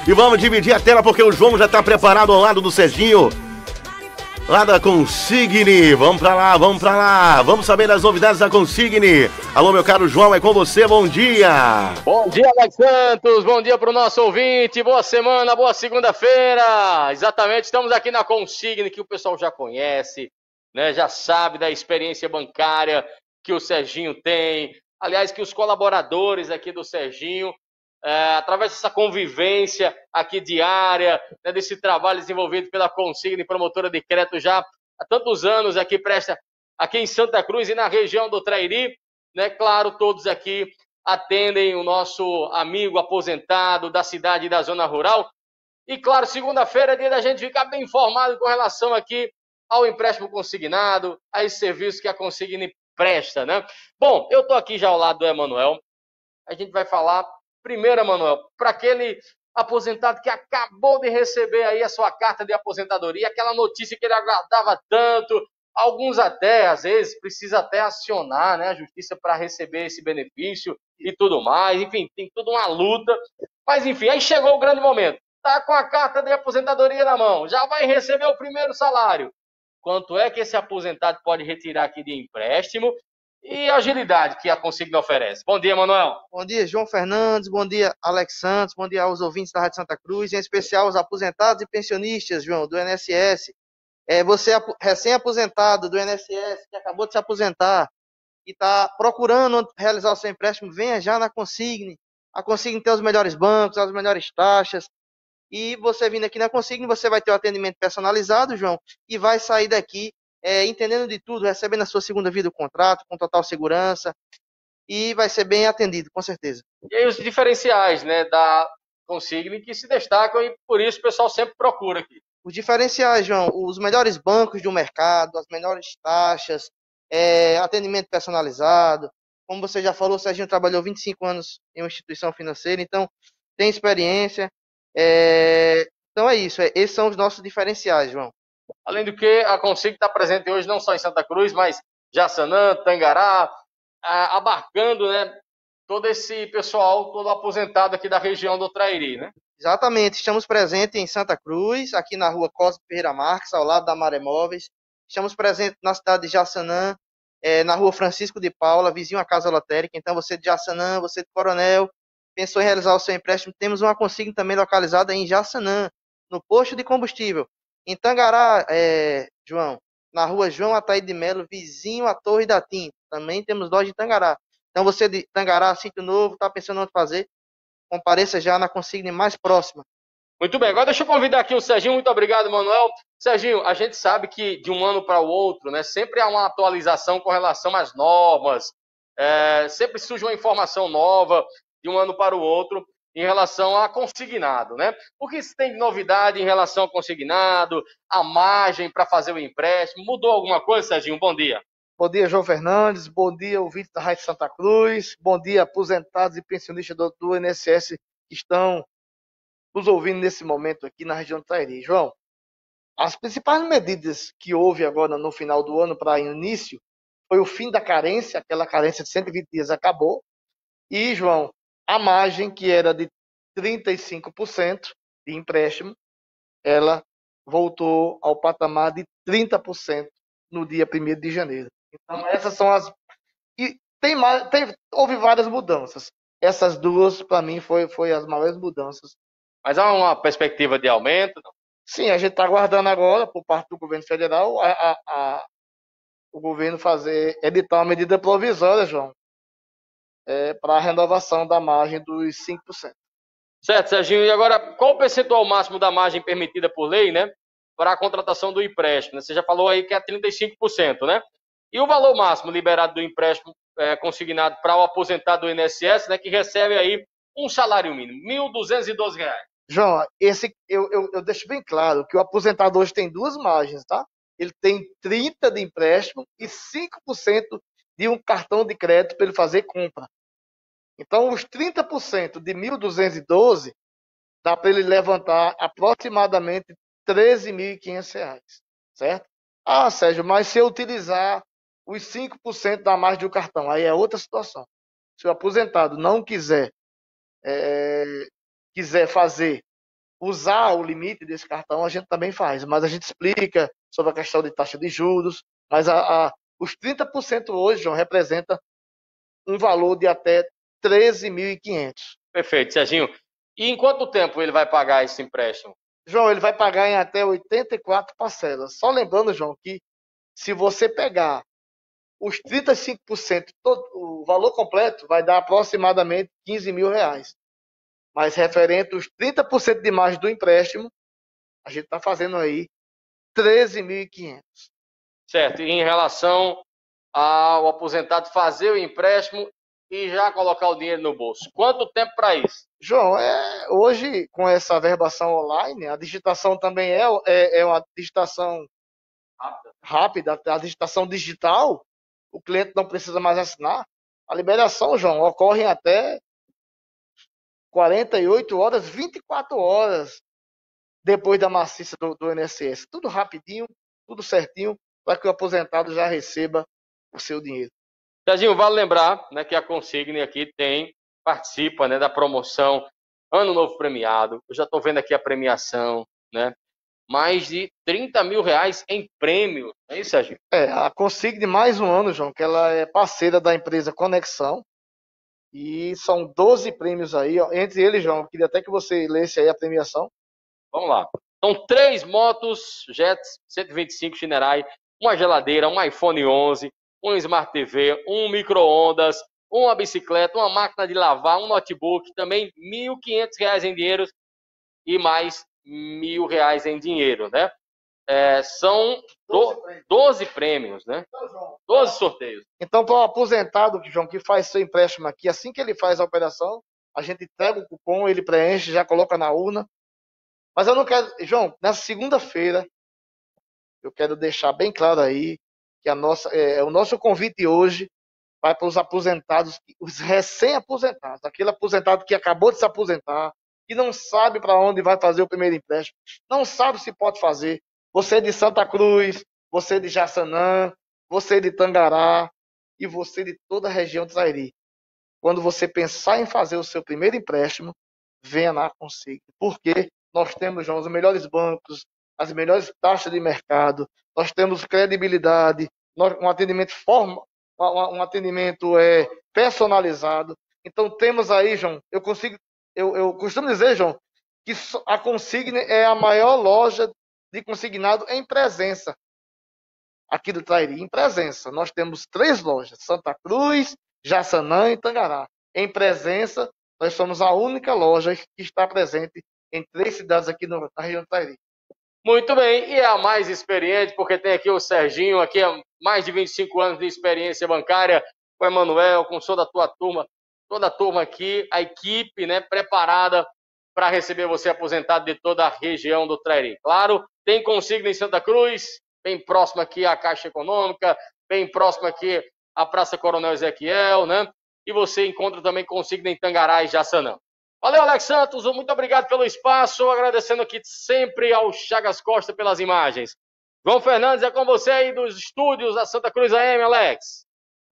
E vamos dividir a tela porque o João já está preparado ao lado do Serginho, lá da Consigne. Vamos pra lá, vamos pra lá. Vamos saber das novidades da Consigne. Alô, meu caro João, é com você, bom dia. Bom dia, Alex Santos. Bom dia pro nosso ouvinte. Boa semana, boa segunda-feira. Exatamente, estamos aqui na Consigne, que o pessoal já conhece, né? Já sabe da experiência bancária que o Serginho tem. Aliás, que os colaboradores aqui do Serginho, através dessa convivência aqui diária, né, desse trabalho desenvolvido pela Consigne, promotora de crédito já há tantos anos aqui, presta aqui em Santa Cruz e na região do Trairi, né? Claro, todos aqui atendem o nosso amigo aposentado da cidade e da zona rural. E claro, segunda-feira é dia da gente ficar bem informado com relação aqui ao empréstimo consignado, a esse serviço que a Consigne presta, né? Bom, eu estou aqui já ao lado do Emanuel. A gente vai falar primeiro, Emanuel, para aquele aposentado que acabou de receber aí a sua carta de aposentadoria, aquela notícia que ele aguardava tanto. Alguns até, às vezes, precisa até acionar, né, a justiça para receber esse benefício e tudo mais. Enfim, tem toda uma luta. Mas, enfim, aí chegou o grande momento. Tá com a carta de aposentadoria na mão, já vai receber o primeiro salário. Quanto é que esse aposentado pode retirar aqui de empréstimo? E a agilidade que a Consigne oferece. Bom dia, Manuel. Bom dia, João Fernandes. Bom dia, Alex Santos. Bom dia aos ouvintes da Rádio Santa Cruz, em especial os aposentados e pensionistas, João, do INSS. Você recém-aposentado do INSS, que acabou de se aposentar e está procurando realizar o seu empréstimo, venha já na Consigne. A Consigne tem os melhores bancos, as melhores taxas. E você vindo aqui na Consigne, você vai ter o atendimento personalizado, João, e vai sair daqui entendendo de tudo, recebendo a sua segunda vida do contrato, com total segurança, e vai ser bem atendido, com certeza. E aí os diferenciais, né, da Consigne que se destacam e por isso o pessoal sempre procura aqui. Os diferenciais, João, os melhores bancos do mercado, as melhores taxas, atendimento personalizado. Como você já falou, o Serginho trabalhou 25 anos em uma instituição financeira, então tem experiência. Então é isso, esses são os nossos diferenciais, João. Além do que, a Consigne está presente hoje não só em Santa Cruz, mas Jaçanã, Tangará, abarcando, né, todo esse pessoal, todo aposentado aqui da região do Trairi, né? Exatamente, estamos presentes em Santa Cruz, aqui na rua Cosme Ferreira Marques, ao lado da Maré Móveis. Estamos presentes na cidade de Jaçanã, na rua Francisco de Paula, vizinho à Casa Lotérica. Então você de Jaçanã, você de Coronel, pensou em realizar o seu empréstimo, temos uma Consigne também localizada em Jaçanã, no posto de combustível. Em Tangará, João, na rua João Ataíde de Melo, vizinho à Torre da Tinta. Também temos loja de Tangará. Então você de Tangará, Sítio Novo, está pensando onde fazer, compareça já na Consigne mais próxima. Muito bem, agora deixa eu convidar aqui o Serginho. Muito obrigado, Manuel. Serginho, a gente sabe que de um ano para o outro, né, sempre há uma atualização com relação às normas, sempre surge uma informação nova de um ano para o outro em relação a consignado, né? O que se tem de novidade em relação ao consignado, a margem para fazer o empréstimo? Mudou alguma coisa, Serginho? Bom dia. Bom dia, João Fernandes. Bom dia, ouvintes da Rádio Santa Cruz. Bom dia, aposentados e pensionistas do INSS que estão nos ouvindo nesse momento aqui na região do Trairi. João, as principais medidas que houve agora no final do ano para início foi o fim da carência, aquela carência de 120 dias acabou. E, João, a margem que era de 35% de empréstimo, ela voltou ao patamar de 30% no dia 1º de janeiro. Então, essas são as... E houve várias mudanças. Essas duas, para mim, foi as maiores mudanças. Mas há uma perspectiva de aumento? Sim, a gente está aguardando agora, por parte do governo federal, o governo editar uma medida provisória, João, para a renovação da margem dos 5%. Certo, Serginho. E agora, qual o percentual máximo da margem permitida por lei, né, para a contratação do empréstimo? Você já falou aí que é 35%, né? E o valor máximo liberado do empréstimo consignado para o aposentado do INSS, né, que recebe aí um salário mínimo, R$ 1.212. João, eu deixo bem claro que o aposentado hoje tem duas margens, tá? Ele tem 30% de empréstimo e 5% de um cartão de crédito para ele fazer compra. Então, os 30% de 1.212 dá para ele levantar aproximadamente R$ 13.500, certo? Ah, Sérgio, mas se eu utilizar os 5% da margem do cartão, aí é outra situação. Se o aposentado não quiser fazer usar o limite desse cartão, a gente também faz, mas a gente explica sobre a questão de taxa de juros, mas os 30% hoje, João, representa um valor de até 13.500. Perfeito, Serginho. E em quanto tempo ele vai pagar esse empréstimo? João, ele vai pagar em até 84 parcelas. Só lembrando, João, que se você pegar os 35%, o valor completo vai dar aproximadamente 15 mil reais. Mas referente aos 30% de margem do empréstimo, a gente está fazendo aí 13.500. Certo. E em relação ao aposentado fazer o empréstimo e já colocar o dinheiro no bolso, quanto tempo para isso? João, hoje, com essa verbação online, a digitação também é uma digitação rápida, a digitação digital, o cliente não precisa mais assinar. A liberação, João, ocorre em até 48 horas, 24 horas depois da maciça do INSS. Tudo rapidinho, tudo certinho, para que o aposentado já receba o seu dinheiro. Serginho, vale lembrar, né, que a Consigne aqui participa, né, da promoção Ano Novo Premiado. Eu já estou vendo aqui a premiação, né? Mais de 30 mil reais em prêmio. É isso, Serginho? A Consigne mais um ano, João, que ela é parceira da empresa Conexão. E são 12 prêmios aí. Ó. Entre eles, João, eu queria até que você lesse aí a premiação. Vamos lá. São 3 motos Jets 125 Shinerai, uma geladeira, um iPhone 11, um Smart TV, um micro-ondas, uma bicicleta, uma máquina de lavar, um notebook, também R$ 1.500 em dinheiro e mais R$ 1.000 em dinheiro, né? São 12 prêmios, né? 12 sorteios. Então, para o aposentado, João, que faz seu empréstimo aqui, assim que ele faz a operação, a gente entrega o cupom, ele preenche, já coloca na urna. Mas eu não quero... João, na segunda-feira, eu quero deixar bem claro aí que o nosso convite hoje vai para os aposentados, os recém-aposentados, aquele aposentado que acabou de se aposentar, que não sabe para onde vai fazer o primeiro empréstimo, não sabe se pode fazer. Você de Santa Cruz, você de Jaçanã, você de Tangará e você de toda a região de Trairi. Quando você pensar em fazer o seu primeiro empréstimo, venha na Consigne. Porque nós temos, João, os melhores bancos, as melhores taxas de mercado, nós temos credibilidade, um atendimento um atendimento personalizado. Então temos aí, João, eu costumo dizer, João, que a Consigne é a maior loja de consignado em presença aqui do Trairi, em presença. Nós temos 3 lojas, Santa Cruz, Jaçanã e Tangará. Em presença, nós somos a única loja que está presente em 3 cidades aqui na região do Trairi. Muito bem, e é a mais experiente, porque tem aqui o Serginho, aqui há mais de 25 anos de experiência bancária, com o Emanuel, com toda a turma aqui, a equipe, né, preparada para receber você aposentado de toda a região do Trairi. Claro, tem Consigne em Santa Cruz, bem próximo aqui à Caixa Econômica, bem próximo aqui à Praça Coronel Ezequiel, né? E você encontra também Consigne em Tangará e Jaçanã. Valeu, Alex Santos, muito obrigado pelo espaço, agradecendo aqui sempre ao Chagas Costa pelas imagens. João Fernandes, é com você aí dos estúdios da Santa Cruz AM, Alex.